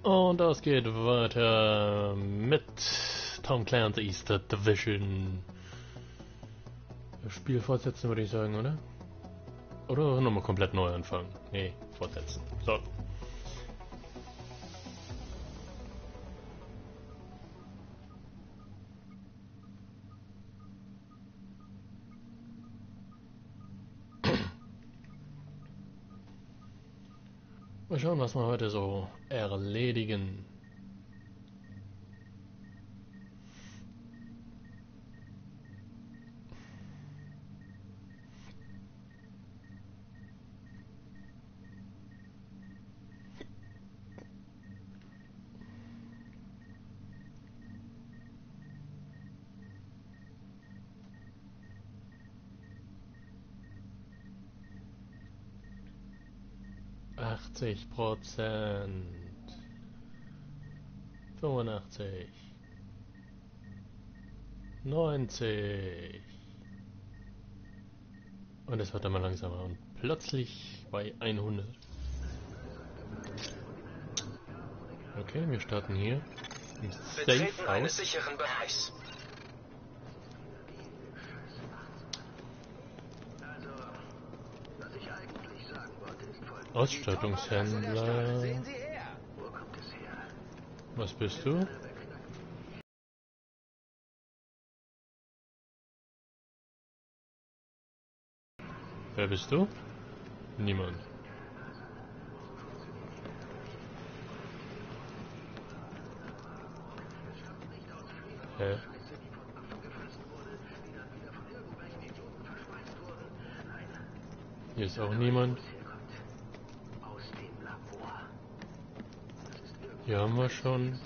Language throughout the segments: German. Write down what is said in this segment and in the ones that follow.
Und das geht weiter mit Tom Clancy's The Division. Das Spiel fortsetzen würde ich sagen, oder? Oder nochmal komplett neu anfangen? Nee, fortsetzen. So. Mal schauen, was wir heute so erledigen. %, 85, 90 und es wird immer langsamer und plötzlich bei 100. Okay, wir starten hier im Betreten eines Safe sicheren Bereichs. Ausstattungshändler. Was bist du? Wer bist du? Niemand. Hä? Hier ist auch niemand. Hier haben wir schon.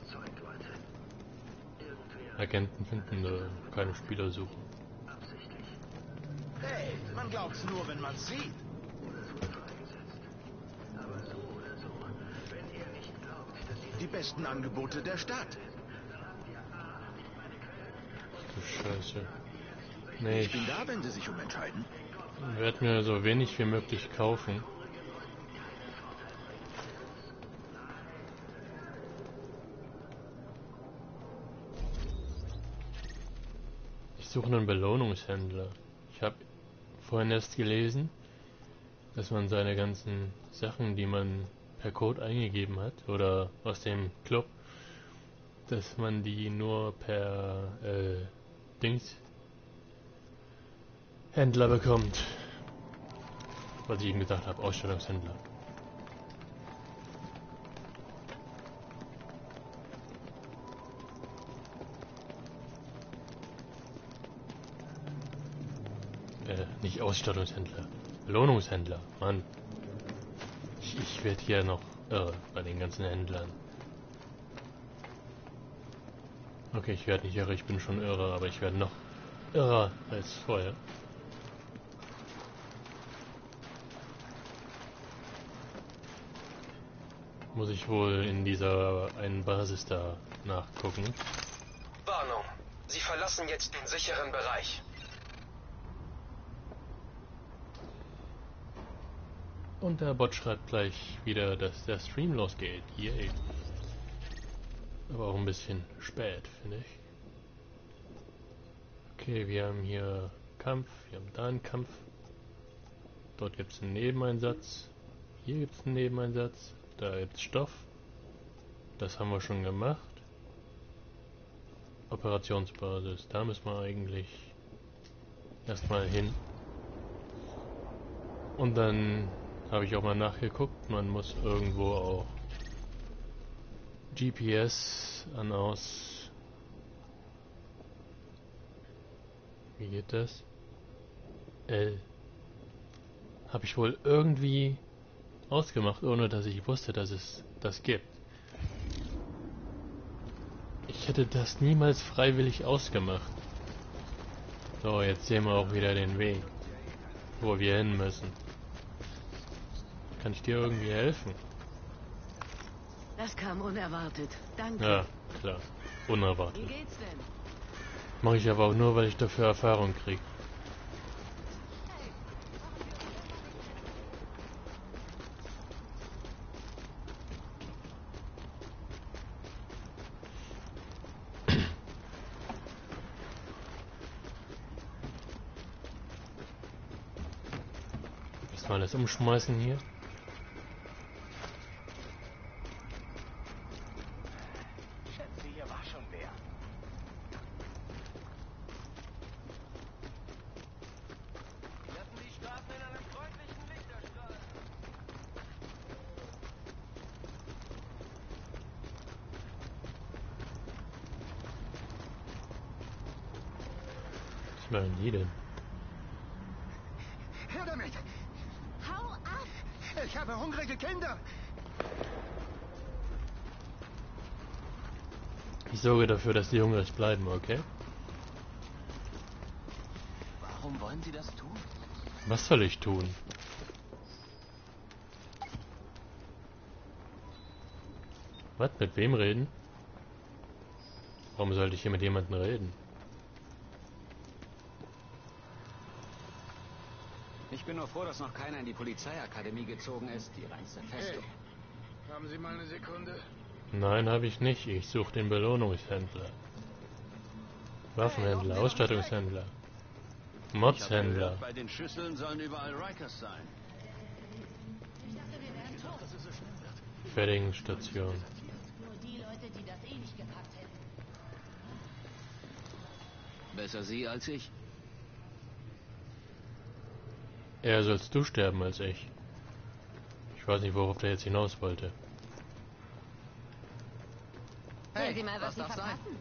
Agenten finden, keine Spieler suchen. Hey, man glaubt's nur, wenn man's sieht. Die besten Angebote der Stadt. Du Scheiße. Nee, Ich bin da, wenn Sie sich umentscheiden. werde mir so wenig wie möglich kaufen. Ich suche einen Belohnungshändler. Ich habe vorhin erst gelesen, dass man seine ganzen Sachen, die man per Code eingegeben hat, oder aus dem Club, dass man die nur per Händler bekommt. Was ich eben gesagt habe, Ausstellungshändler. Nicht Ausstattungshändler. Belohnungshändler. Mann. Ich werde hier noch irre bei den ganzen Händlern. Okay, ich werde nicht irre, ich bin schon irre, aber ich werde noch irrer als vorher. Muss ich wohl in dieser einen Basis da nachgucken. Warnung. Sie verlassen jetzt den sicheren Bereich. Und der Bot schreibt gleich wieder, dass der Stream losgeht. Yay. Aber auch ein bisschen spät, finde ich. Okay, wir haben hier Kampf, wir haben da einen Kampf. Dort gibt es einen Nebeneinsatz. Hier gibt es einen Nebeneinsatz. Da gibt es Stoff. Das haben wir schon gemacht. Operationsbasis. Da müssen wir eigentlich erstmal hin. Und dann habe ich auch mal nachgeguckt. Man muss irgendwo auch GPS an aus. Wie geht das? L. Habe ich wohl irgendwie ausgemacht, ohne dass ich wusste, dass es das gibt. Ich hätte das niemals freiwillig ausgemacht. So, jetzt sehen wir auch wieder den Weg, wo wir hin müssen. Kann ich dir irgendwie helfen? Das kam unerwartet. Danke. Ja, klar. Unerwartet. Wie geht's denn? Mache ich aber auch nur, weil ich dafür Erfahrung kriege. Erstmal alles umschmeißen hier. Schätze, hier war schon wer. Lassen die Straßen in einem freundlichen Licht erstrahlen. Was machen die denn? Her damit! Hau ab! Ich habe hungrige Kinder! Ich sorge dafür, dass die hungrig bleiben, okay? Warum wollen Sie das tun? Was soll ich tun? Was? Mit wem reden? Warum sollte ich hier mit jemandem reden? Ich bin nur froh, dass noch keiner in die Polizeiakademie gezogen ist. Die reinste Festung. Hey, haben Sie mal eine Sekunde? Nein, habe ich nicht. Ich suche den Belohnungshändler. Waffenhändler, Ausstattungshändler, Modshändler. Bei den Schüsseln sollen überall Rikers sein. Fertigungsstation. Nur die Leute, die das eh nicht gepackt hätten. Besser Sie als ich. Eher sollst du sterben als ich. Ich weiß nicht, worauf der jetzt hinaus wollte. Sehen Sie mal, was Sie darf sein? verpassen.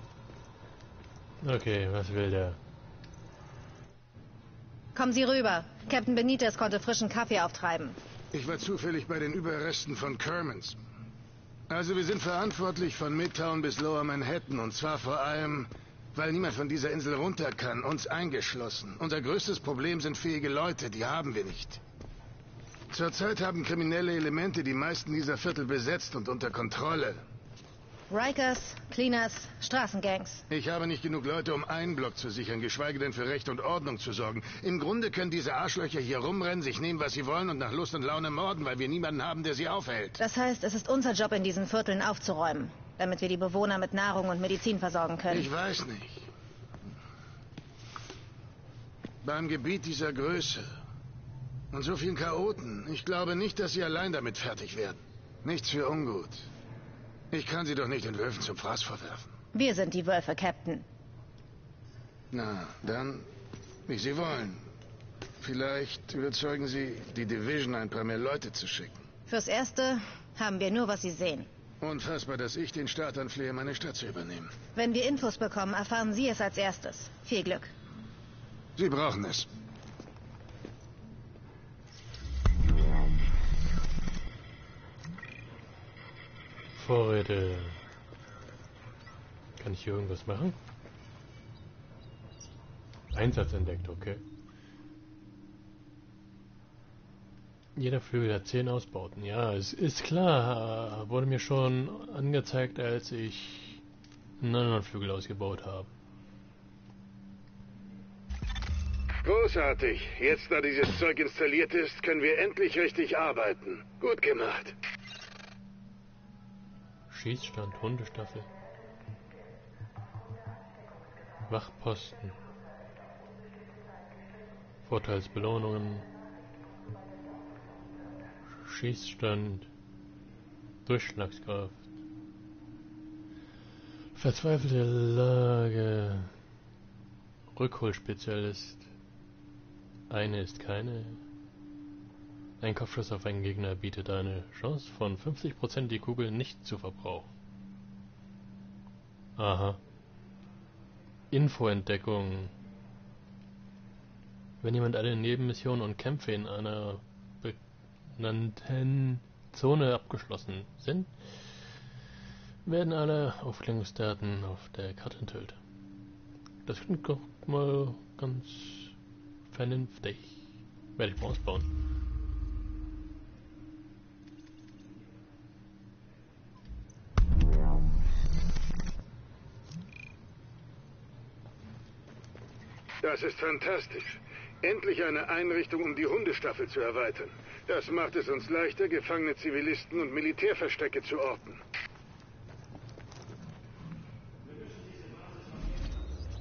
Okay, was will der? Kommen Sie rüber. Captain Benitez konnte frischen Kaffee auftreiben. Ich war zufällig bei den Überresten von Kermans. Also wir sind verantwortlich von Midtown bis Lower Manhattan und zwar vor allem, weil niemand von dieser Insel runter kann, uns eingeschlossen. Unser größtes Problem sind fähige Leute, die haben wir nicht. Zurzeit haben kriminelle Elemente die meisten dieser Viertel besetzt und unter Kontrolle. Rikers, Cleaners, Straßengangs. Ich habe nicht genug Leute, um einen Block zu sichern, geschweige denn für Recht und Ordnung zu sorgen. Im Grunde können diese Arschlöcher hier rumrennen, sich nehmen, was sie wollen und nach Lust und Laune morden, weil wir niemanden haben, der sie aufhält. Das heißt, es ist unser Job, in diesen Vierteln aufzuräumen, damit wir die Bewohner mit Nahrung und Medizin versorgen können. Ich weiß nicht. Beim Gebiet dieser Größe und so vielen Chaoten, ich glaube nicht, dass sie allein damit fertig werden. Nichts für ungut. Ich kann sie doch nicht den Wölfen zum Fraß vorwerfen. Wir sind die Wölfe, Captain. Na, dann, wie Sie wollen. Vielleicht überzeugen Sie die Division, ein paar mehr Leute zu schicken. Fürs Erste haben wir nur, was Sie sehen. Unfassbar, dass ich den Staat anflehe, meine Stadt zu übernehmen. Wenn wir Infos bekommen, erfahren Sie es als erstes. Viel Glück. Sie brauchen es. Vorräte. Kann ich hier irgendwas machen? Einsatz entdeckt, okay. Jeder Flügel hat 10 Ausbauten. Ja, es ist klar. Wurde mir schon angezeigt, als ich einen anderen Flügel ausgebaut habe. Großartig. Jetzt, da dieses Zeug installiert ist, können wir endlich richtig arbeiten. Gut gemacht. Schießstand, Hundestaffel. Wachposten. Vorteilsbelohnungen. Schießstand. Durchschlagskraft. Verzweifelte Lage. Rückholspezialist. Eine ist keine. Ein Kopfschuss auf einen Gegner bietet eine Chance von 50% die Kugel nicht zu verbrauchen. Aha. Infoentdeckung. Wenn jemand alle Nebenmissionen und Kämpfe in einer benannten Zone abgeschlossen sind, werden alle Aufklärungsdaten auf der Karte enthüllt. Das klingt doch mal ganz vernünftig. Werde ich mal ausbauen. Das ist fantastisch. Endlich eine Einrichtung, um die Hundestaffel zu erweitern. Das macht es uns leichter, gefangene Zivilisten und Militärverstecke zu orten.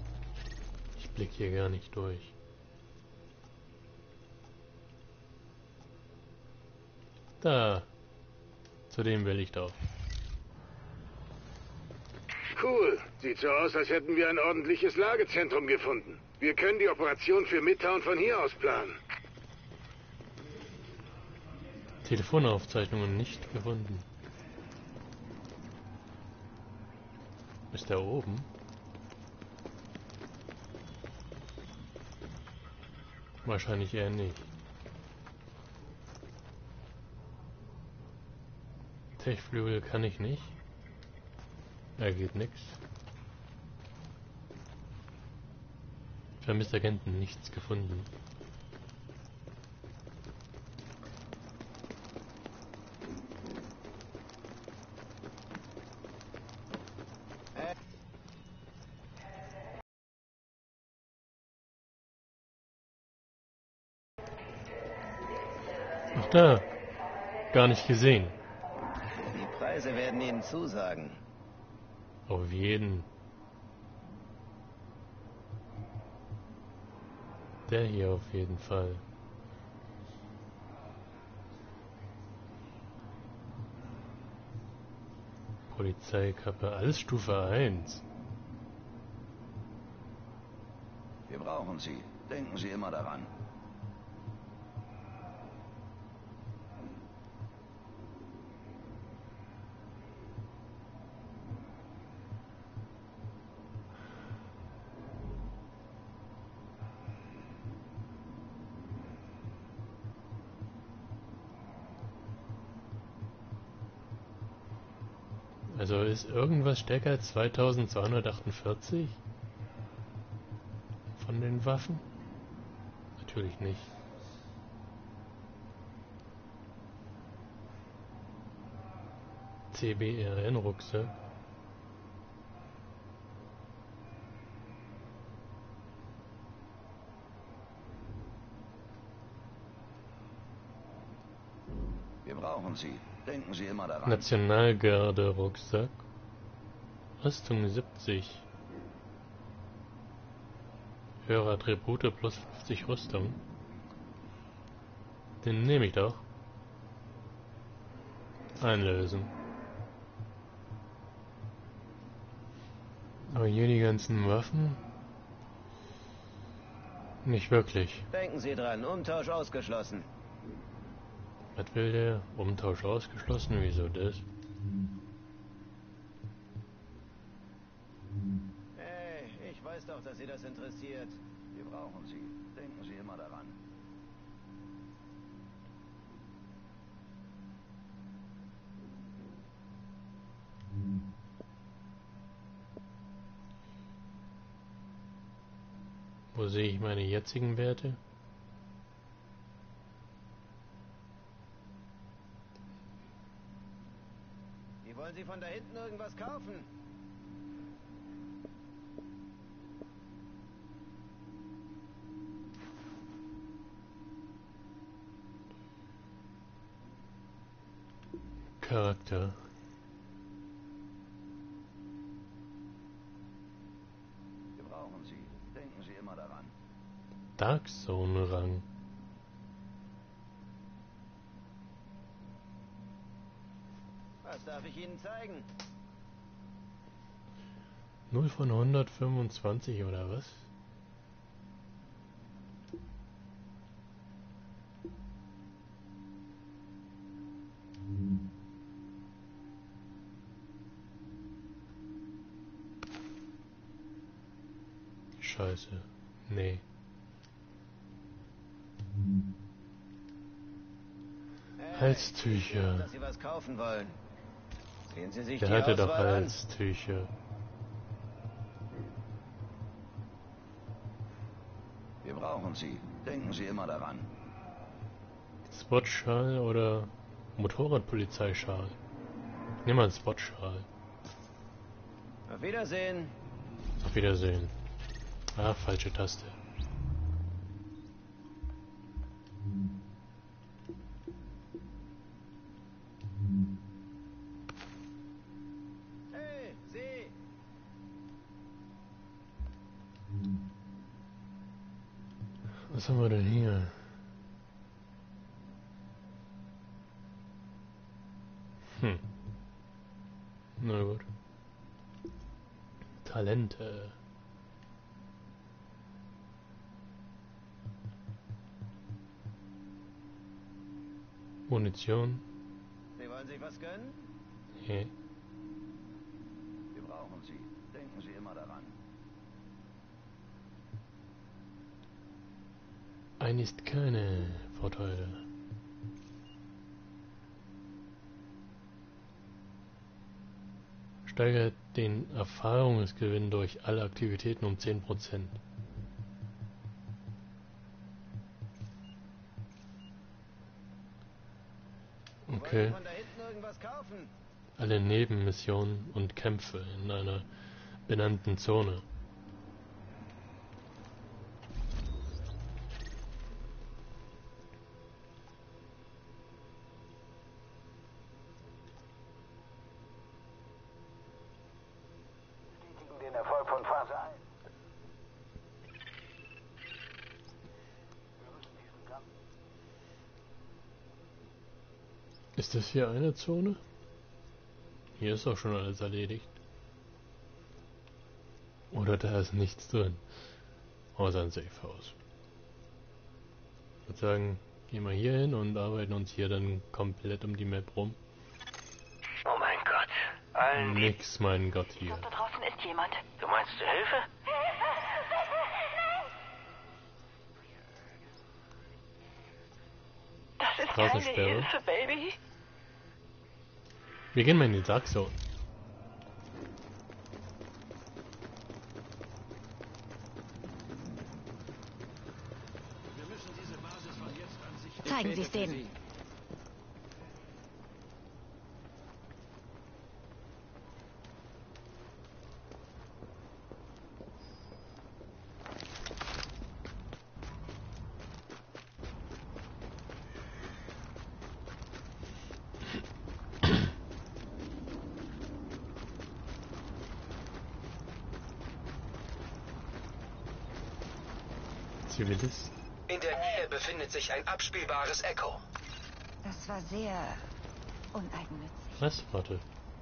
Ich blick hier gar nicht durch. Da. Zu dem will ich doch. Cool. Sieht so aus, als hätten wir ein ordentliches Lagezentrum gefunden. Wir können die Operation für Midtown von hier aus planen. Telefonaufzeichnungen nicht gefunden. Ist der oben? Wahrscheinlich eher nicht. Techflügel kann ich nicht. Da geht nix. Vermisst Agenten, nichts gefunden. Ach da, gar nicht gesehen. Die Preise werden Ihnen zusagen. Auf jeden. Der hier auf jeden Fall. Polizeikappe, alles Stufe 1. Wir brauchen Sie. Denken Sie immer daran. Also ist irgendwas stärker als 2248? Von den Waffen? Natürlich nicht. CBRN-Rucksack. Wir brauchen Sie. Denken Sie immer daran. Nationalgarde-Rucksack. Rüstung 70. Höhere Attribute plus 50 Rüstung. Den nehme ich doch. Einlösen. Aber hier die ganzen Waffen? Nicht wirklich. Denken Sie dran. Umtausch ausgeschlossen. Was will der? Umtausch ausgeschlossen? Wieso das? Hey, ich weiß doch, dass Sie das interessiert. Wir brauchen Sie. Denken Sie immer daran. Wo sehe ich meine jetzigen Werte? Wie wollen Sie von da hinten irgendwas kaufen? Charakter. Wir brauchen Sie. Denken Sie immer daran. Dark Zone Rang. Was darf ich Ihnen zeigen? 0 von 125 oder was? Scheiße. Nee. Hey, Halstücher. dass Sie was kaufen wollen. Sehen Sie sich Der die hatte doch Auswahl an. Halstücher. Wir brauchen Sie. Denken Sie immer daran. Spotschal oder Motorradpolizeischal? Ich nehme mal einen Spotschal. Auf Wiedersehen. Auf Wiedersehen. Ah, falsche Taste. Hey, Sie. Was haben wir denn hier? Na gut. Talente. Munition. Sie wollen sich was gönnen? Nee. Wir brauchen Sie. Denken Sie immer daran. Ein ist keine Vorteile. Steigert den Erfahrungsgewinn durch alle Aktivitäten um 10%. Okay. Von da hinten irgendwas kaufen? Alle Nebenmissionen und Kämpfe in einer benannten Zone. Bestätigen den Erfolg von Phase 1. Wir müssen diesen Kampf. Ist das hier eine Zone? Hier ist doch schon alles erledigt. Oder da ist nichts drin. Außer ein Safe House. Ich würde sagen, gehen wir hier hin und arbeiten uns hier dann komplett um die Map rum. Oh mein Gott. Allen Nix, mein Gott, hier. Da draußen ist jemand. Du meinst Hilfe? Das ist Straßensperre. Hilfe, Baby. Wir gehen mal in die Dark Zone. Wir müssen diese Basis von jetzt an sichern. Zeigen Sie es denen. Zivilist. In der Nähe befindet sich ein abspielbares Echo. Das war sehr uneigennützig. Was? Warte.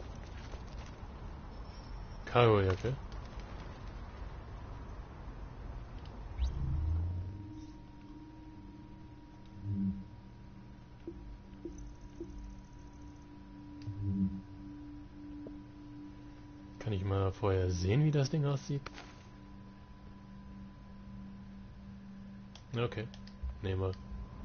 Cargojacke. Kann ich mal vorher sehen, wie das Ding aussieht? Okay, nehmen wir.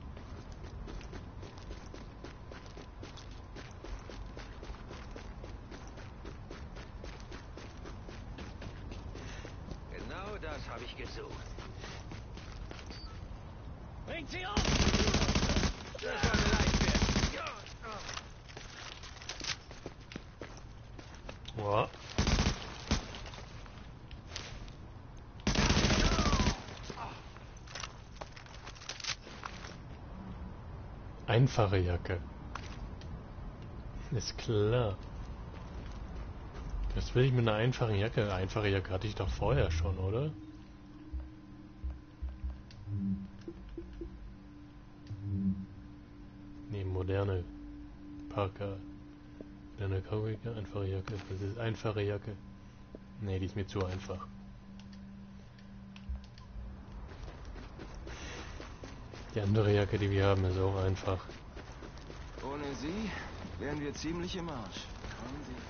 Genau das habe ich gesucht. Bringt sie um! Das soll mir leicht werden. Boah. Einfache Jacke. Ist klar. Was will ich mit einer einfachen Jacke? Einfache Jacke hatte ich doch vorher schon, oder? Nee, moderne Parker. Moderne Cowboyjacke, einfache Jacke. Das ist einfache Jacke. Nee, die ist mir zu einfach. Die andere Jacke, die wir haben, ist auch einfach. Ohne sie wären wir ziemlich im Arsch. Kommen Sie.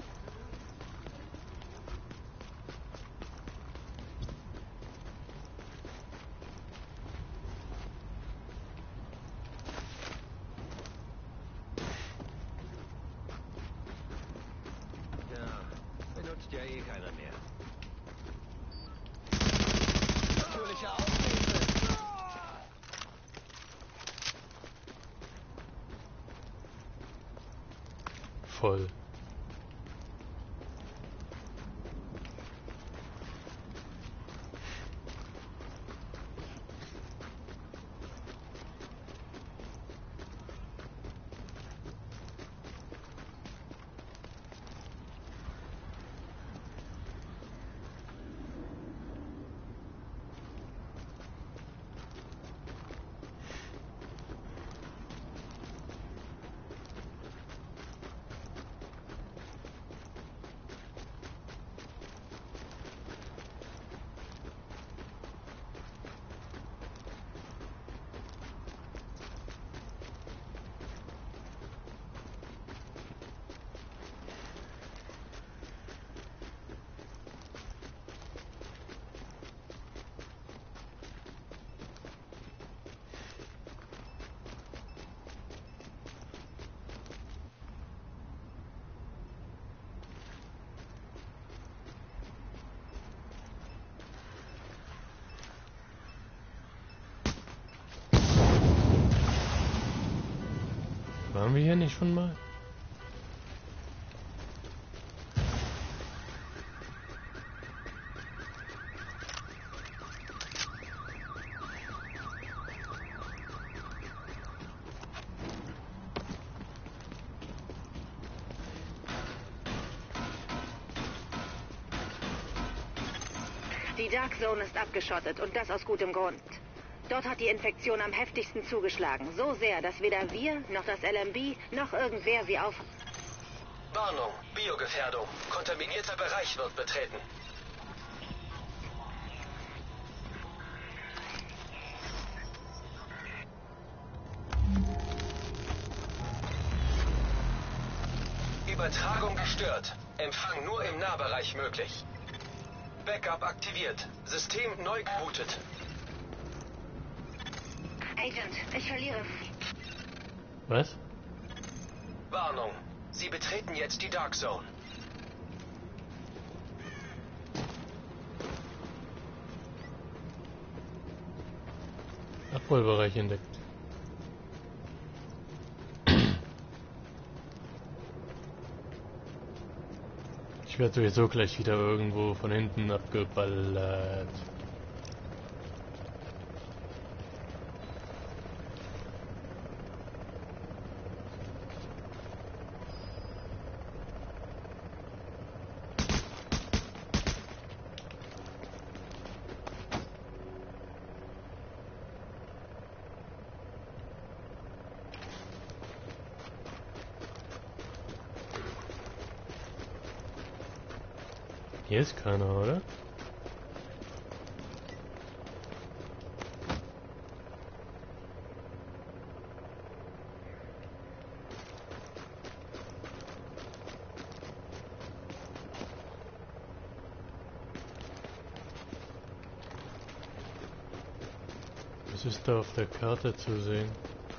Ja, benutzt ja eh keiner mehr. Natürliche Auslese. Voll. Waren wir hier nicht schon mal? Die Dark Zone ist abgeschottet und das aus gutem Grund. Dort hat die Infektion am heftigsten zugeschlagen. So sehr, dass weder wir, noch das LMB, noch irgendwer sie auf... Warnung, Biogefährdung. Kontaminierter Bereich wird betreten. Übertragung gestört. Empfang nur im Nahbereich möglich. Backup aktiviert. System neu gebootet. Agent, ich verliere... Was? Warnung. Sie betreten jetzt die Dark Zone. Abholbereich entdeckt. Ich werde sowieso gleich wieder irgendwo von hinten abgeballert. Hier ist keiner, oder? Was ist da auf der Karte zu sehen?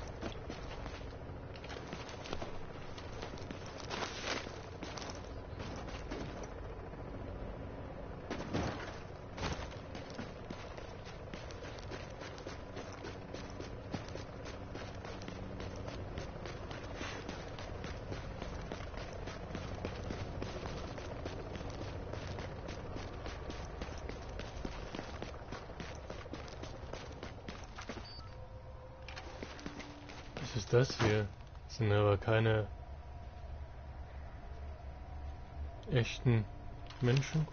Was ist das hier? Das sind aber keine echten Menschen.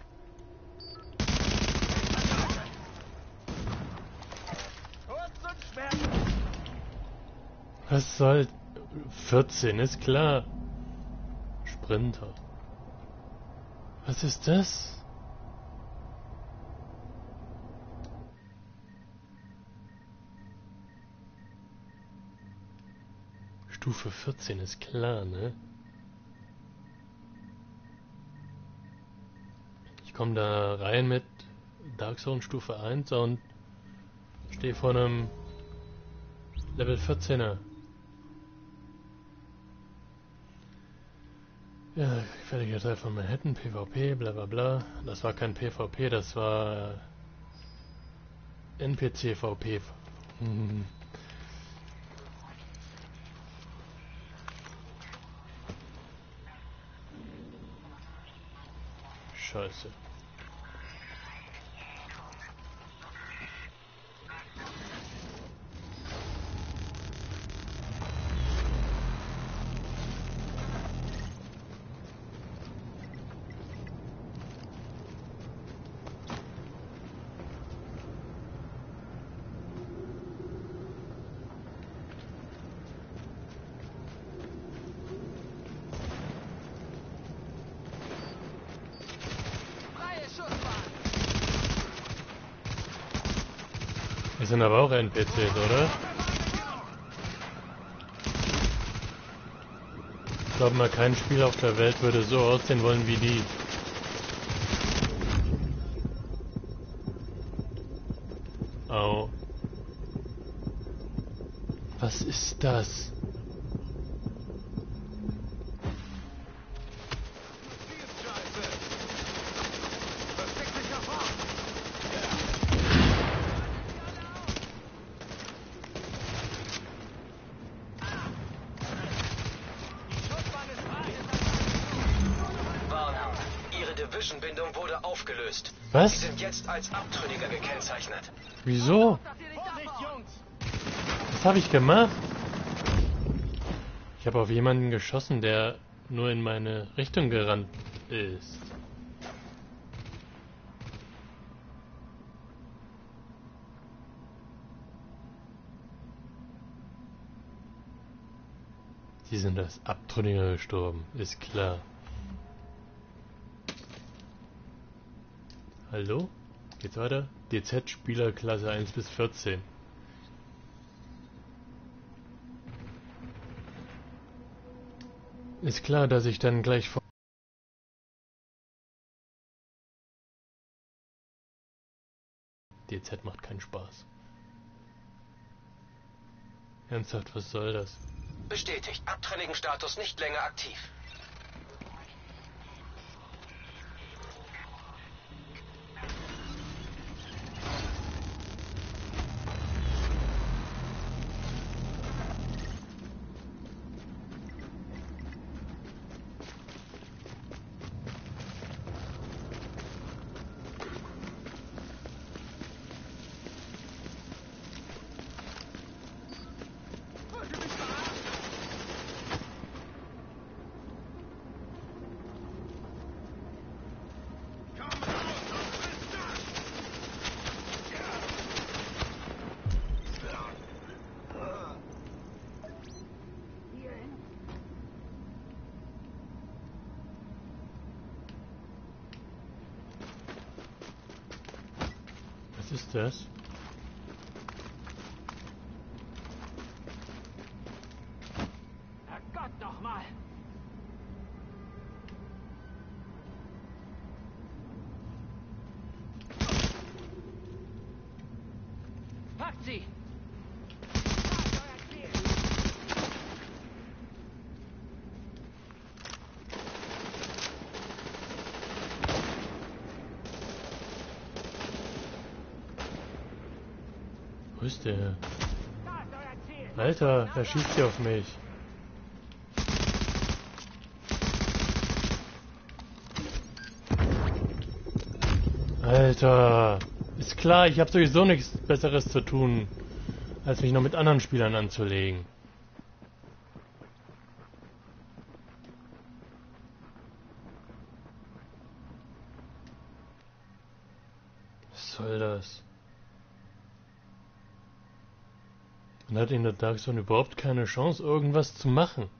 Was soll... 14, ist klar. Sprinter. Was ist das? Stufe 14 ist klar, ne? Ich komme da rein mit Dark Zone Stufe 1 und stehe vor einem Level 14er. Ja, gefährlicher Teil von Manhattan, PvP, bla bla bla. Das war kein PvP, das war NPC-VP. Scheiße. Die sind aber auch NPCs, oder? Ich glaube mal, kein Spiel auf der Welt würde so aussehen wollen wie die. Au. Was ist das? Activision-Bindung wurde aufgelöst. Was? Sie sind jetzt als Abtrünniger gekennzeichnet. Wieso? Was habe ich gemacht? Ich habe auf jemanden geschossen, der nur in meine Richtung gerannt ist. Die sind als Abtrünniger gestorben, ist klar. Hallo? Geht's weiter? DZ-Spieler Klasse 1 bis 14. Ist klar, dass ich dann gleich vor... DZ macht keinen Spaß. Ernsthaft, was soll das? Bestätigt. Abtrünnigen-Status nicht länger aktiv. Was ist das? Herrgott nochmal! Packt sie! Wo ist der? Alter, da schießt sie auf mich. Alter, ist klar, ich habe sowieso nichts Besseres zu tun, als mich noch mit anderen Spielern anzulegen. Was soll das? Man hat in der Dark Zone überhaupt keine Chance, irgendwas zu machen.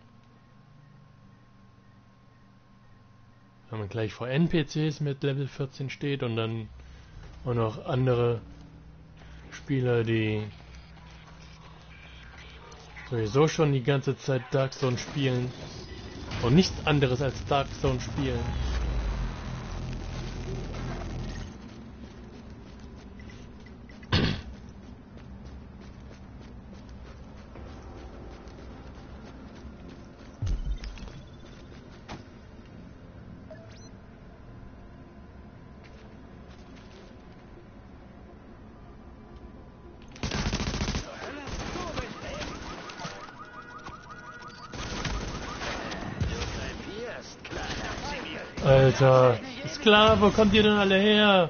Wenn man gleich vor NPCs mit Level 14 steht und dann auch noch andere Spieler, die sowieso schon die ganze Zeit Dark Zone spielen und nichts anderes als Dark Zone spielen. Alter, ist klar, wo kommt ihr denn alle her?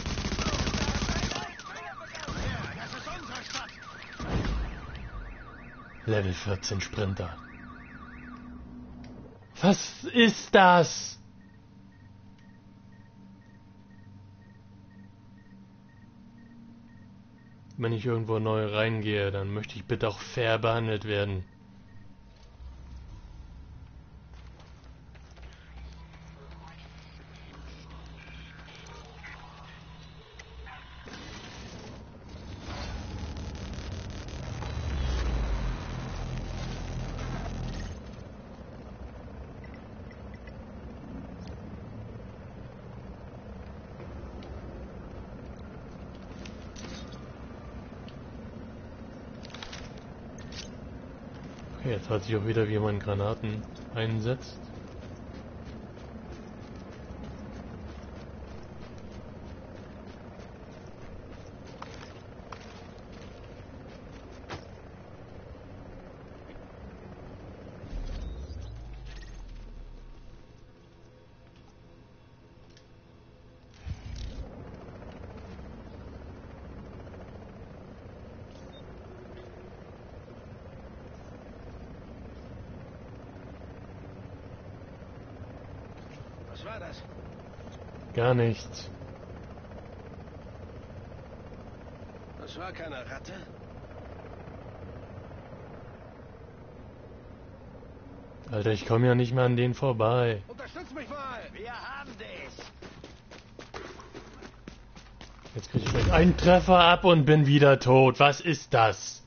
Level 14 Sprinter. Was ist das? Wenn ich irgendwo neu reingehe, dann möchte ich bitte auch fair behandelt werden. Okay, jetzt weiß ich auch wieder, wie man Granaten einsetzt. Was war das? Gar nichts. Das war keine Ratte? Alter, ich komme ja nicht mehr an denen vorbei. Unterstützt mich mal! Wir haben dich! Jetzt kriege ich gleich einen Treffer ab und bin wieder tot. Was ist das?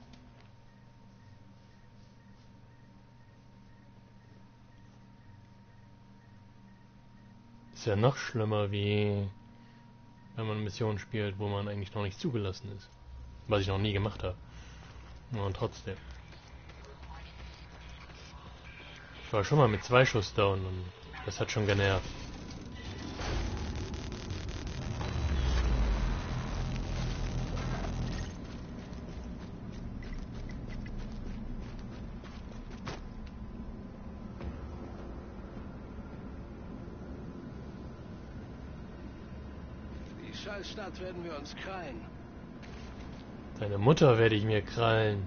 Ist ja noch schlimmer, wie wenn man Missionen spielt, wo man eigentlich noch nicht zugelassen ist. Was ich noch nie gemacht habe. Und trotzdem. Ich war schon mal mit 2 Schuss down und das hat schon genervt. Die Scheißstadt werden wir uns krallen. Deine Mutter werde ich mir krallen.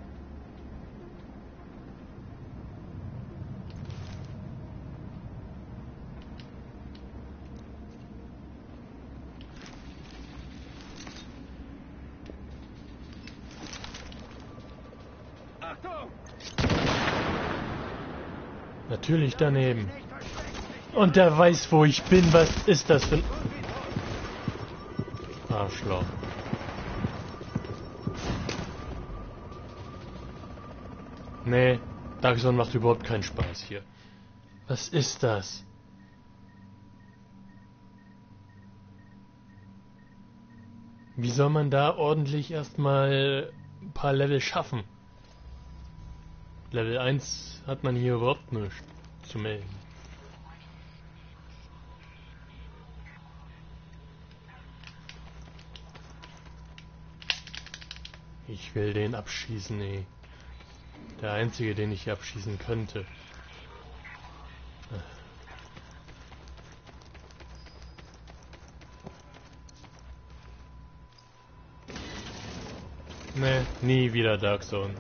Achtung! Natürlich daneben. Und der weiß, wo ich bin. Was ist das für ein Arschloch? Nee, Dark Zone macht überhaupt keinen Spaß hier. Was ist das? Wie soll man da ordentlich erstmal ein paar Level schaffen? Level 1 hat man hier überhaupt nichts zu melden. Ich will den abschießen, ey. Der einzige, den ich abschießen könnte. Nee, nie wieder Dark Zone.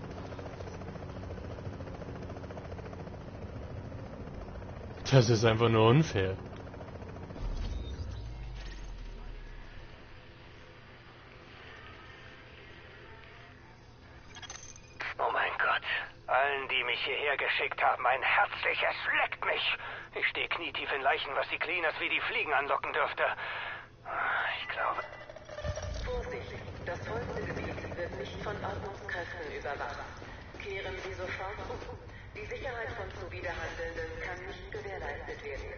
Das ist einfach nur unfair. Oh mein Gott. Allen, die mich hierher geschickt haben, ein herzliches leckt mich. Ich stehe knietief in Leichen, was die Cleaners wie die Fliegen anlocken dürfte. Ich glaube... Vorsicht, das folgende Gebiet wird nicht von Ordnungskräften überwacht. Kehren Sie sofort um. Die Sicherheit von Zuwiderhandelnden kann nicht gewährleistet werden.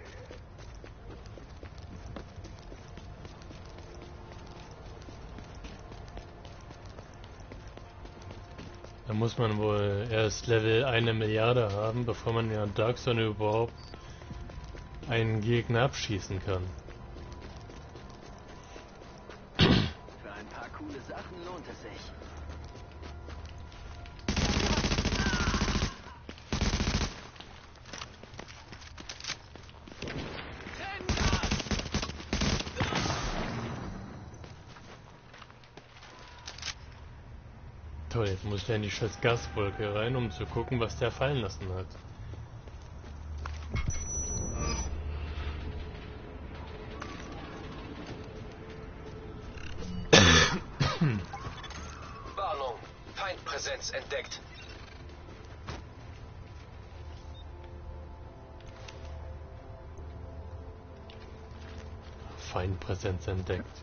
Da muss man wohl erst Level 1 Milliarde haben, bevor man ja Dark Zone überhaupt einen Gegner abschießen kann. Für ein paar coole Sachen lohnt es sich. Toll, jetzt muss ich ja in die scheiß Gaswolke rein, um zu gucken, was der fallen lassen hat. Warnung, Feindpräsenz entdeckt. Feindpräsenz entdeckt.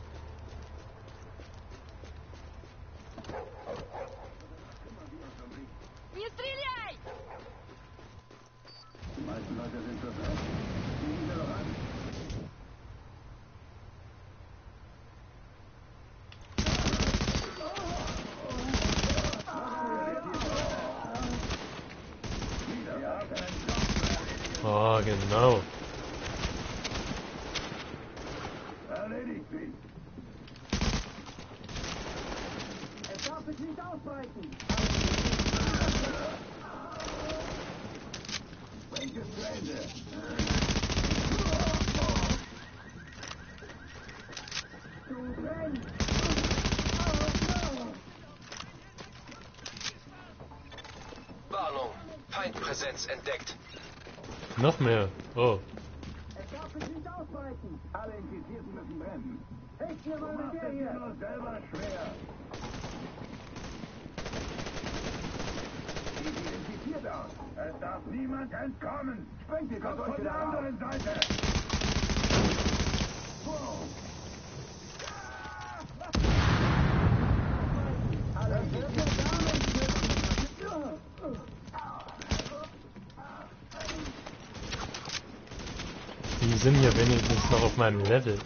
Die meisten Leute sind so weg. Gehen wir doch an. Oh, genau. Erledigt sie. Es darf sich nicht ausbreiten. Bringt es zu Ende. Du brennst. Warnung, Feindpräsenz entdeckt. Noch mehr. Oh. mich nicht ausbreiten. Alle Infizierten müssen brennen. Echt mir mal mit dir hier. Nur selber schwer. Sieht infiziert aus. Es darf niemand entkommen. Sprengt die Kopf von der anderen Seite. Wow. Alle Die sind ja wenigstens noch auf meinem Level.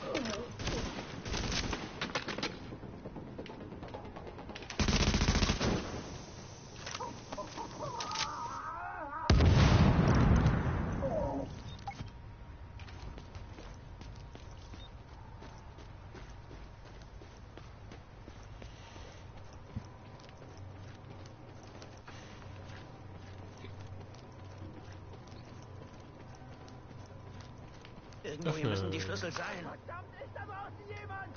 Irgendwo hier müssen die Schlüssel sein. Verdammt, ist da draußen jemand?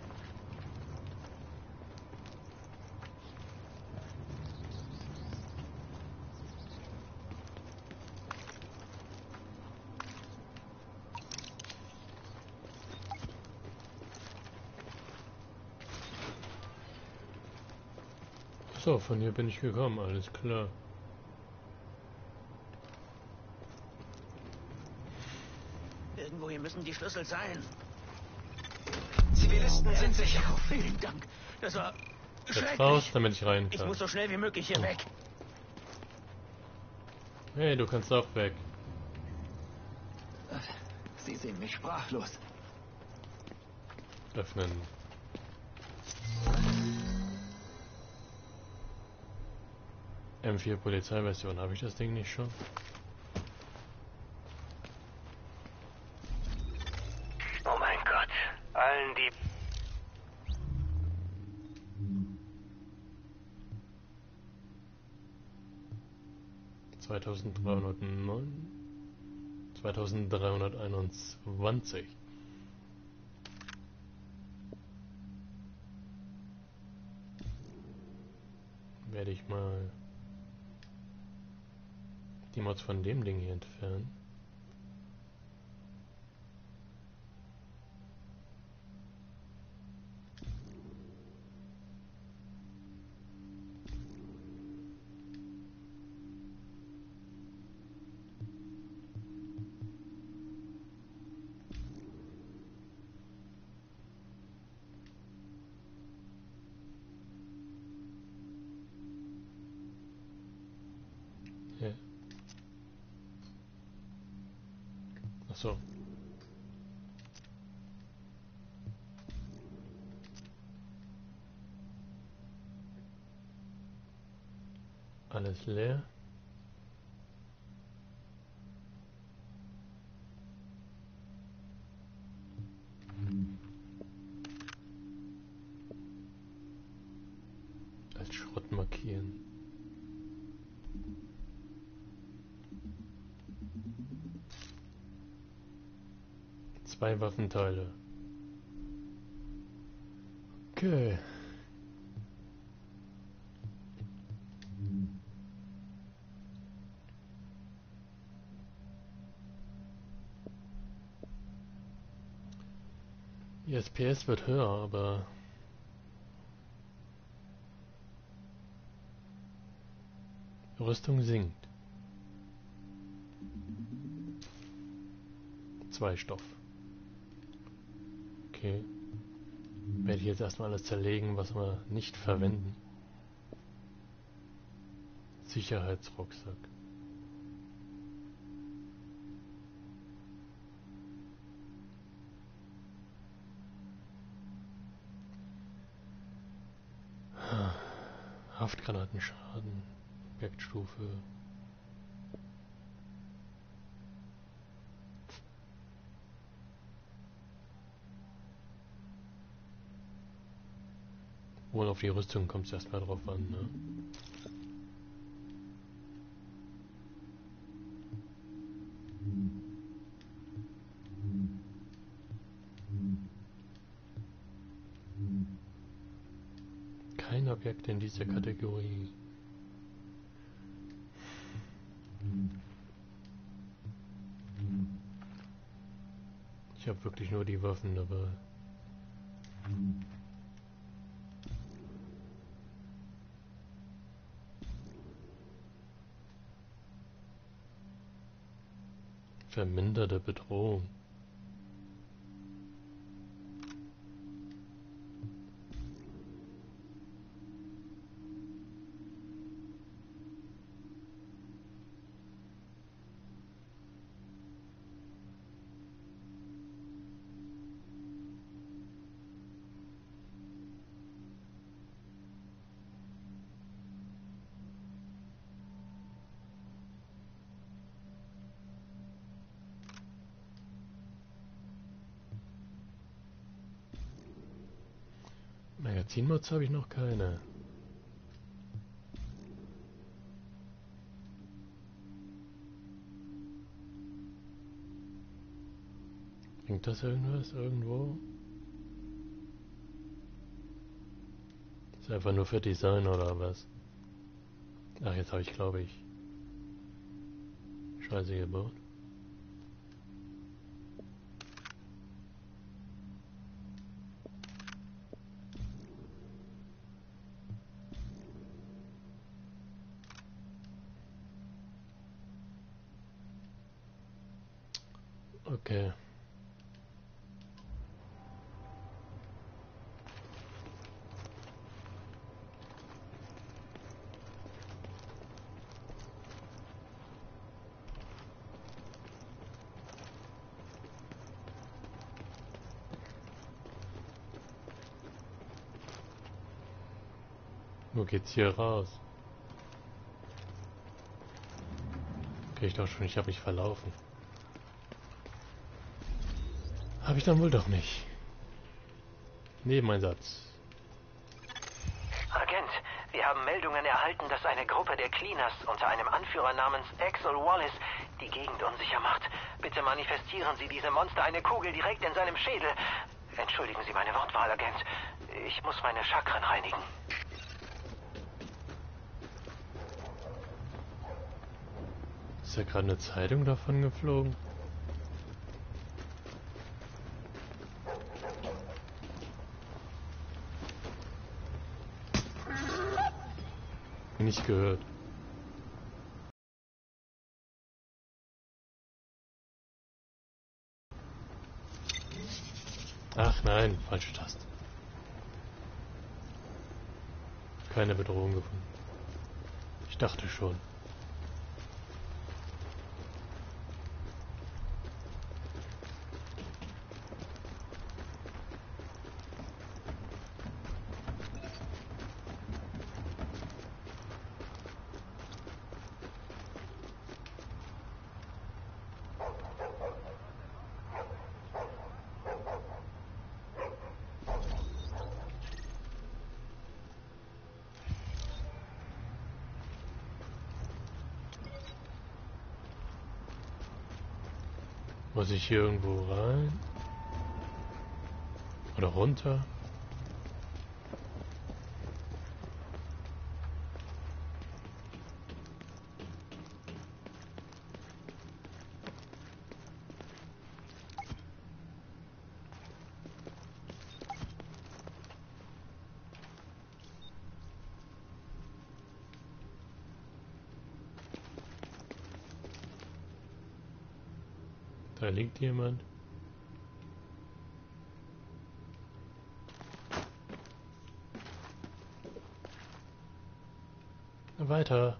So, von hier bin ich gekommen, alles klar. Irgendwo hier müssen die Schlüssel sein. Zivilisten sind sicher. Vielen Dank. Das war Jetzt schrecklich. raus, damit ich rein Ich kann. muss so schnell wie möglich hier weg. Hey, du kannst auch weg. Sie sehen mich sprachlos. Öffnen. M4 Polizeiversion, habe ich das Ding nicht schon? Oh mein Gott. Allen, die... ...2309... 2321... Werde ich mal... ...die Mods von dem Ding hier entfernen. Ja. Ach so. Alles leer. Als Schrott markieren. Zwei Waffenteile. Okay. Die SPS wird höher, aber Rüstung sinkt. 2 Stoff. Okay. Werde ich jetzt erstmal alles zerlegen, was wir nicht verwenden. Sicherheitsrucksack. Haftgranatenschaden. Objektstufe. Wohl auf die Rüstung kommt es erstmal drauf an, ne? Kein Objekt in dieser Kategorie. Ich habe wirklich nur die Waffen dabei. Verminderte Bedrohung. Magazinmods habe ich noch keine. Bringt das irgendwas irgendwo? Ist einfach nur für Design oder was? Ach, jetzt habe ich, glaube ich, Scheiße gebaut. Okay. Wo geht's hier raus? Okay, ich dachte schon, ich habe mich verlaufen. Habe ich dann wohl doch nicht. Nebeneinsatz. Agent, wir haben Meldungen erhalten, dass eine Gruppe der Cleaners unter einem Anführer namens Axel Wallace die Gegend unsicher macht. Bitte manifestieren Sie diesem Monster eine Kugel direkt in seinem Schädel. Entschuldigen Sie meine Wortwahl, Agent. Ich muss meine Chakren reinigen. Ist ja gerade eine Zeitung davon geflogen? Nicht gehört. Ach nein, falsche Taste. Keine Bedrohung gefunden. Ich dachte schon. Muss ich hier irgendwo rein? Oder runter? Da liegt jemand. Weiter.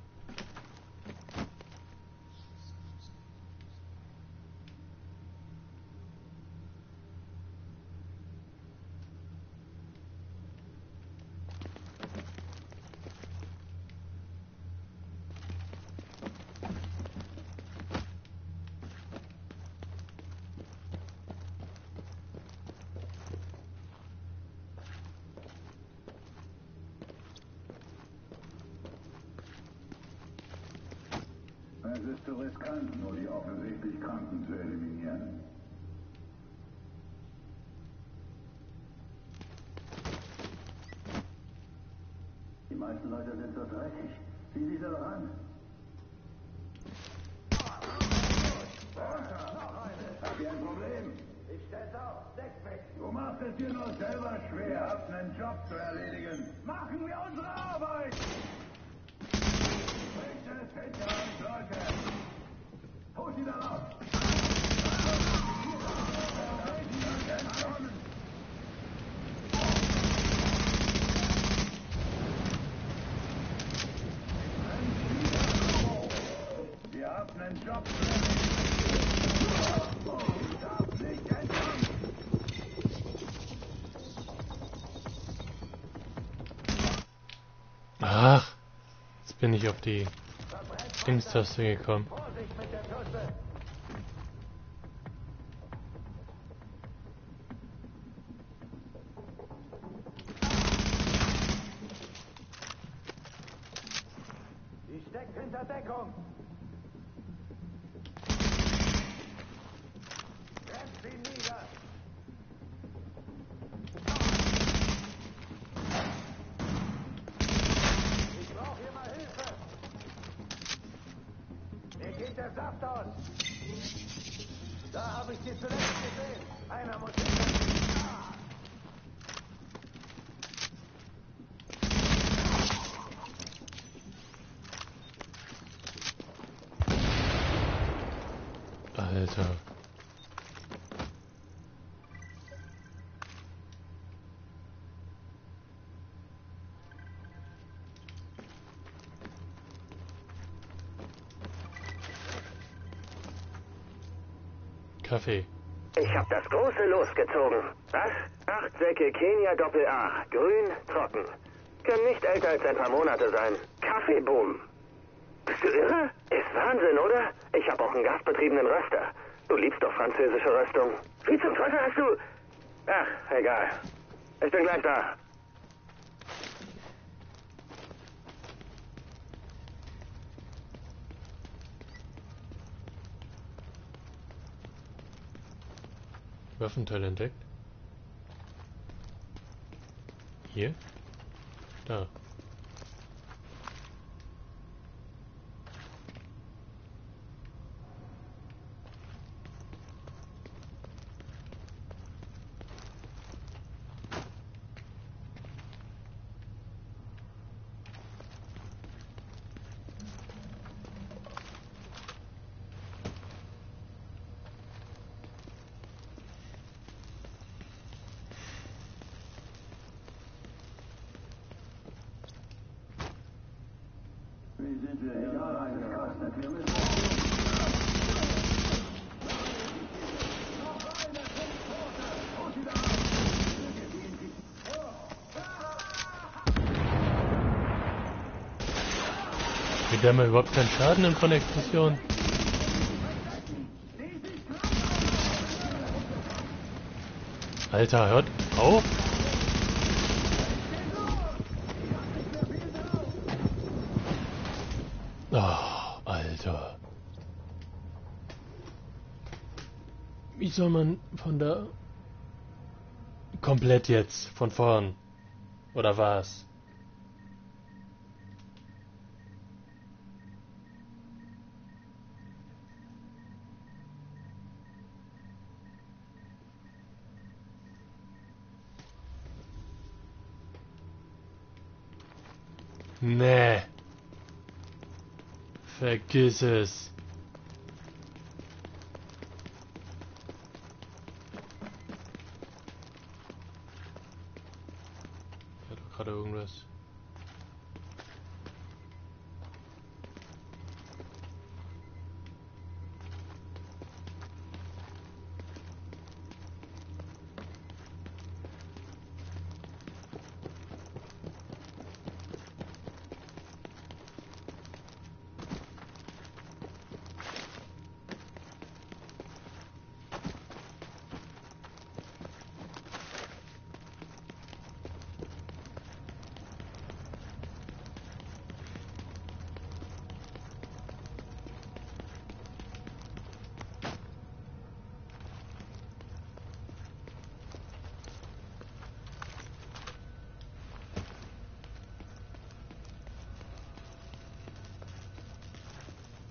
Es ist zu riskant, nur die offensichtlich Kranken zu eliminieren. Die meisten Leute sind so dreckig. Sieh sie doch an. Habt ihr ein Problem? Ich stelle Du machst es dir nur selber schwer, einen Job zu erledigen. Machen wir unsere Arbeit! Bringt es hinter uns, Leute! Hol sie da raus! Wir haben einen Job zu erledigen. Du darfst nicht entkommen! Ach, jetzt bin ich auf die Dingstaste gekommen. Die steckt hinter Deckung! Grenzt sie nieder! Ich brauche hier mal Hilfe! Mir geht der Saft aus! Da habe ich sie zuletzt gesehen! Einer muss hinter... Ah! Alter. Kaffee. Ich hab das große losgezogen. Was? 8 Säcke Kenia Doppel A. Grün, trocken. Können nicht älter als ein paar Monate sein. Kaffeeboom. Bist du irre? Ist Wahnsinn, oder? Ich hab auch einen gasbetriebenen Röster. Du liebst doch französische Röstung. Wie zum Teufel hast du... Ach, egal. Ich bin gleich da. Waffenteil entdeckt. Hier? Da. Wie sind wir hier reingekostet? Wir müssen... Kriegt der mal überhaupt keinen Schaden von der Explosion? Alter, hört auf! Oh, Alter. Wie soll man von da... Komplett jetzt, von vorn? Oder was? Nee. Vergiss es. Ich hatte gerade irgendwas.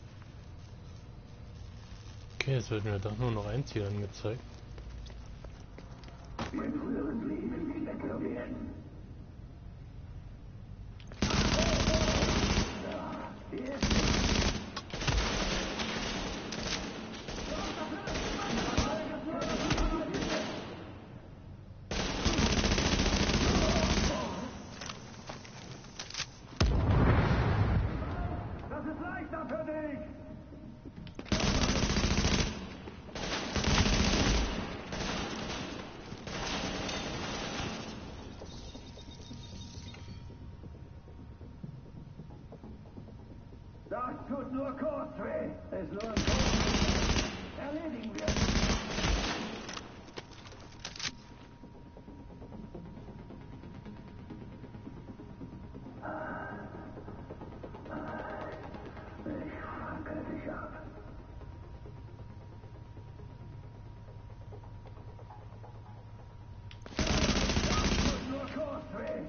Okay, jetzt wird mir doch nur noch ein Ziel angezeigt. mein früheres Leben wieder werden. Das ist leichter für dich! Das tut nur kurz weh. Ist nur ein Kurz. Erledigen wir. Ich fackel dich ab. Das tut nur kurz weh.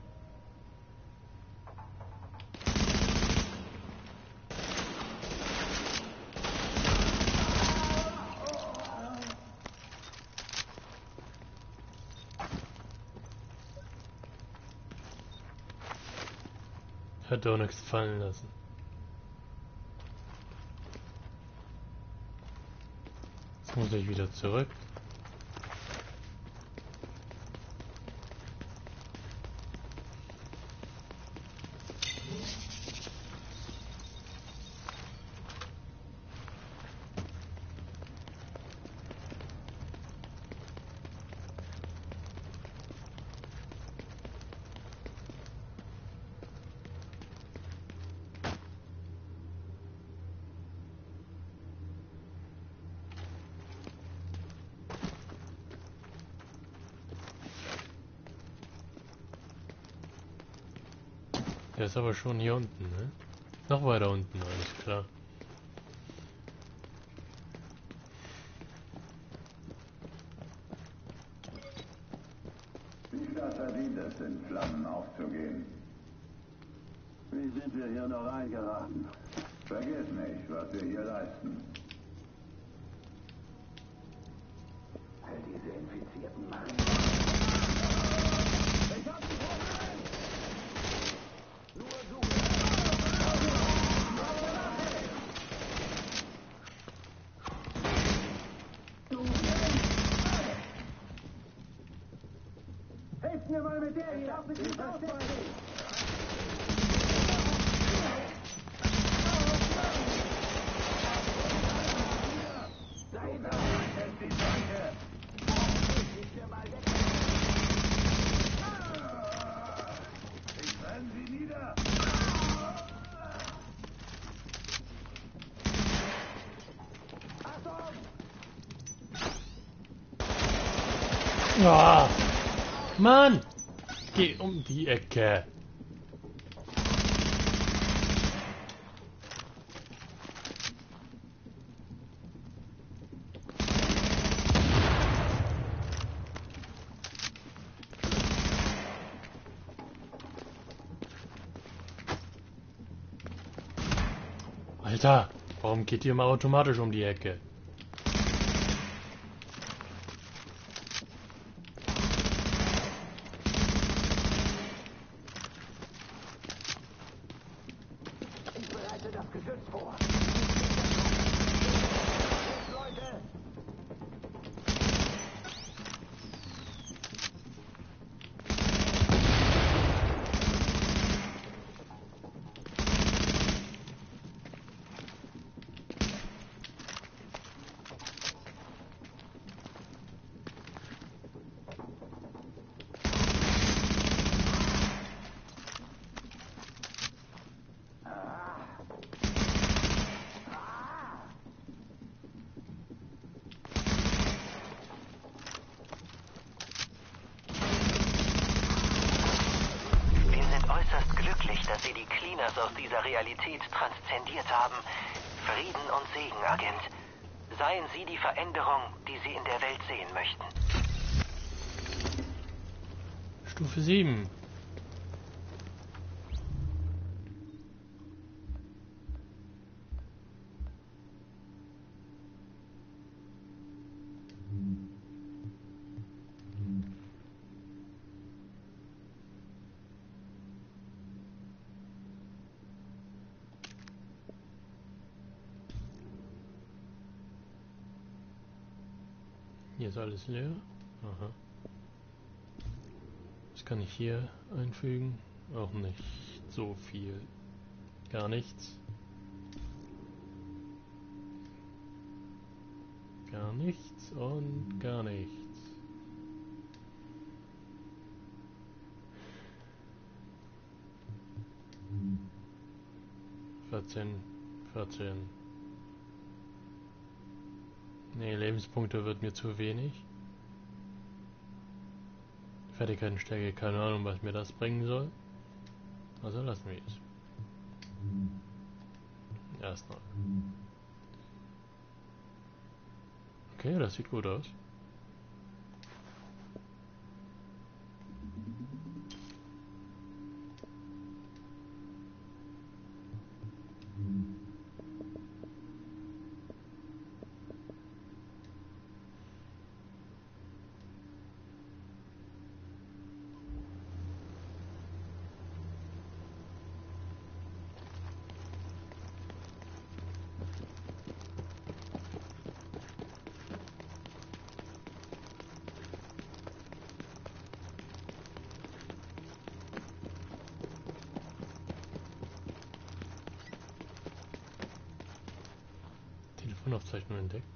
Hat doch nichts fallen lassen. Jetzt muss ich wieder zurück. Der ist aber schon hier unten, ne? Noch weiter unten, alles klar. Die Stadt verdient es, in Flammen aufzugehen. Wie sind wir hier noch reingeraten? Vergiss nicht, was wir hier leisten. All diese infizierten Mann. Ich hab die Problem! Nur du! Helft mir mal mit der hier! Ich darf mich nicht ausweichen! Ah, Mann! Geh um die Ecke! Alter, warum geht ihr immer automatisch um die Ecke? Dass Sie die Cleaners aus dieser Realität transzendiert haben. Frieden und Segen, Agent. Seien Sie die Veränderung, die Sie in der Welt sehen möchten. Stufe 7. Hier ist alles leer. Aha. Was kann ich hier einfügen? Auch nicht so viel. Gar nichts. Gar nichts und gar nichts. 14. Nee, Lebenspunkte wird mir zu wenig. Fertigkeitenstärke, keine Ahnung, was mir das bringen soll. Also lassen wir es. Erstmal. Okay, das sieht gut aus. Telefonaufzeichnung entdeckt.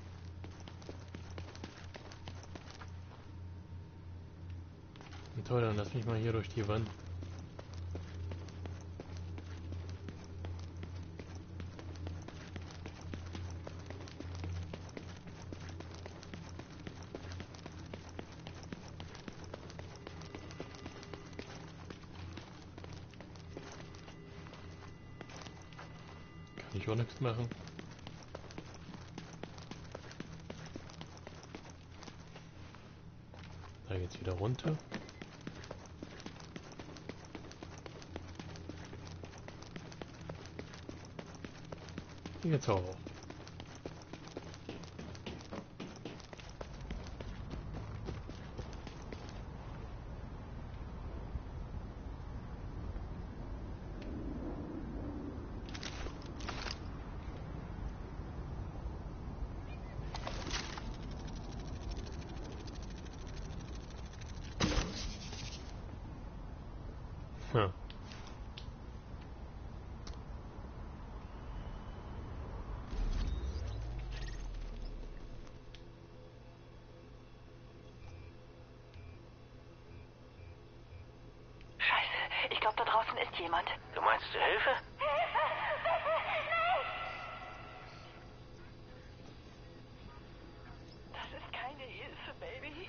Und toll, dann lass mich mal hier durch die Wand. Kann ich auch nichts machen. Da geht's wieder runter. Hier geht's auch. Ja. Scheiße, ich glaube, da draußen ist jemand. Du meinst Hilfe? Das ist keine Hilfe, Baby.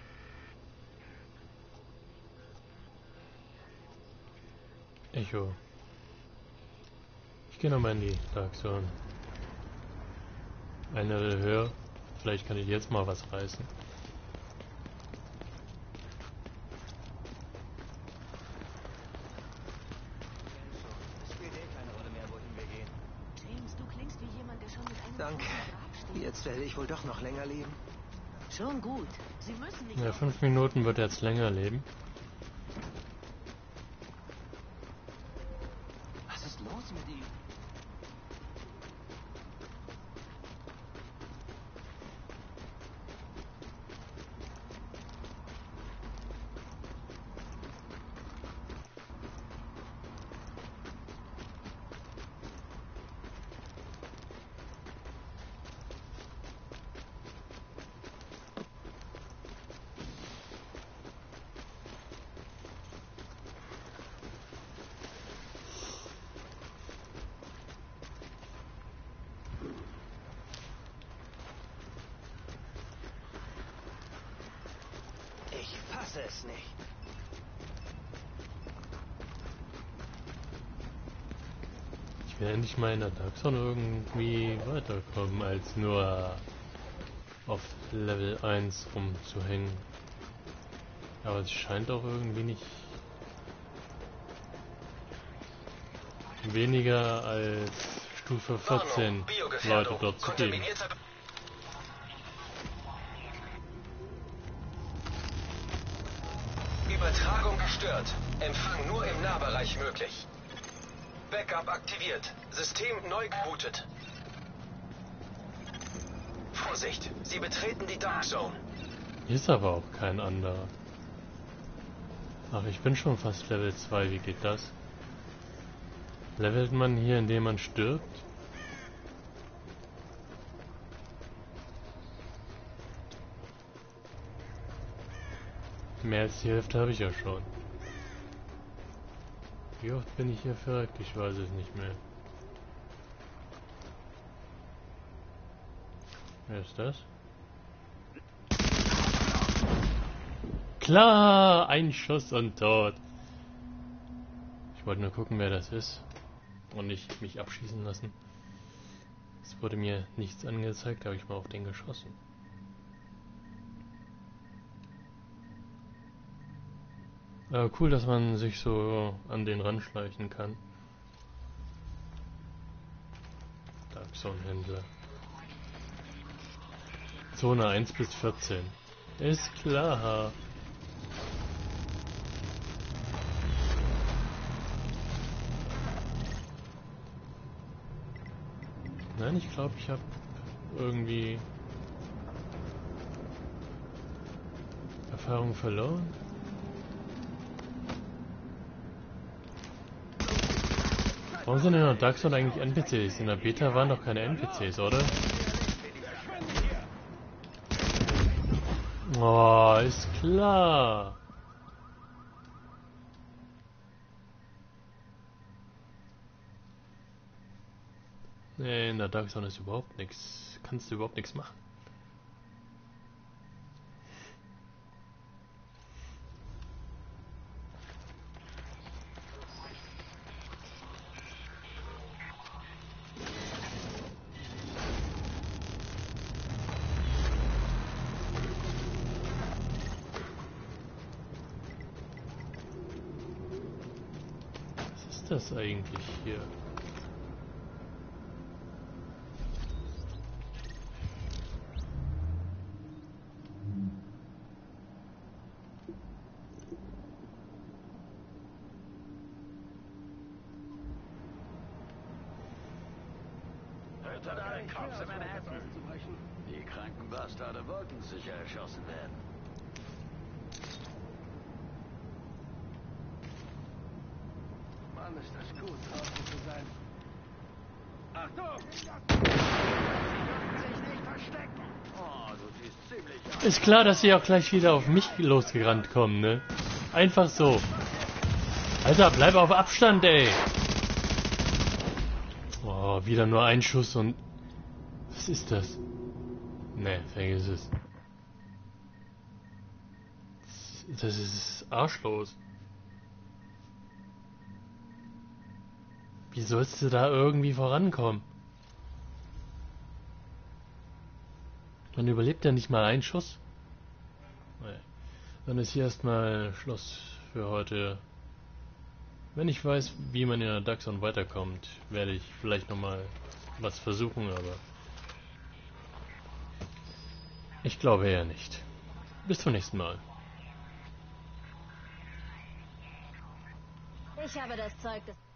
Echo. Ich gehe nochmal in die Dark Zone. Ein Level höher. Vielleicht kann ich jetzt mal was reißen. Es spielt keine Rolle mehr, wohin wir gehen. James, du klingst wie jemand, der schon mit einem Danke. Grab steht. Jetzt werde ich wohl doch noch länger leben. Schon gut. Sie müssen nicht... Ja, 5 Minuten wird er jetzt länger leben. Was ist los mit ihm? Ich fasse es nicht. Ich will endlich mal in der Dark Zone irgendwie weiterkommen, als nur auf Level 1 rumzuhängen. Aber es scheint auch irgendwie nicht weniger als Stufe 14 Leute dort zu geben. Übertragung gestört. Empfang nur im Nahbereich möglich. Backup aktiviert. System neu gebootet. Vorsicht, Sie betreten die Dark Zone. Hier ist aber auch kein anderer. Ach, ich bin schon fast Level 2. Wie geht das? Levelt man hier, indem man stirbt? Mehr als die Hälfte habe ich ja schon. Wie oft bin ich hier verreckt? Ich weiß es nicht mehr. Wer ist das? Klar! Ein Schuss und tot. Ich wollte nur gucken, wer das ist. Und nicht mich abschießen lassen. Es wurde mir nichts angezeigt, da habe ich mal auf den geschossen. Cool, dass man sich so an den Rand schleichen kann. Dark Zone Händler. Zone 1 bis 14. Ist klar. Nein, ich glaube, ich habe irgendwie Erfahrung verloren. Warum sind in der Dark Zone eigentlich NPCs? In der Beta waren doch keine NPCs, oder? Oh, ist klar. Nee, in der Dark Zone ist überhaupt nichts. Kannst du überhaupt nichts machen. Was ist das eigentlich hier? Die kranken Bastarde wollten sicher erschossen werden. Mann, ist das gut, draußen zu sein. Achtung! Sie dürfen sich nicht verstecken. Oh, du siehst ziemlich aus. Ist klar, dass sie auch gleich wieder auf mich losgerannt kommen, ne? Einfach so. Alter, bleib auf Abstand, ey! Oh, wieder nur ein Schuss und... Was ist das? Ne, vergiss es. Das ist arschlos. Wie sollst du da irgendwie vorankommen? Man überlebt ja nicht mal einen Schuss. Nee. Dann ist hier erstmal Schluss für heute. Wenn ich weiß, wie man in der Dark Zone weiterkommt, werde ich vielleicht nochmal was versuchen, aber ich glaube eher nicht. Bis zum nächsten Mal. Ich habe das Zeug, das...